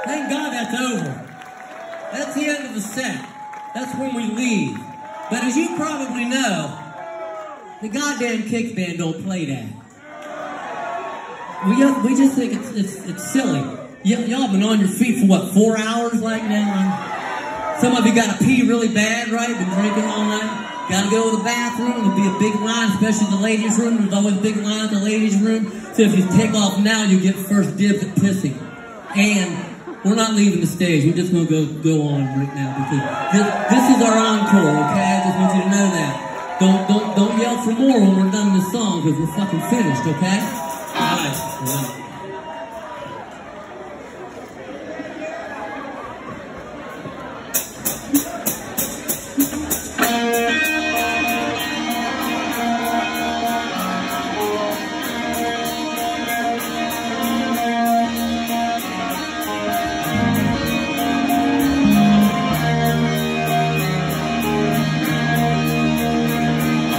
Thank God that's over. That's the end of the set. That's when we leave. But as you probably know, the goddamn KIX band don't play that. We just think it's silly. Y'all have been on your feet for what, 4 hours like now? Some of you got to pee really bad, right? Been drinking all night. Got to go to the bathroom. There'll be a big line, especially the ladies' room. There's always a big line at the ladies' room. So if you take off now, you get first dibs at pissing. And we're not leaving the stage. We're just going to go on right now because this is our encore, okay? I just want you to know that. Don't yell for more when we're done this song because we're fucking finished, okay? All right.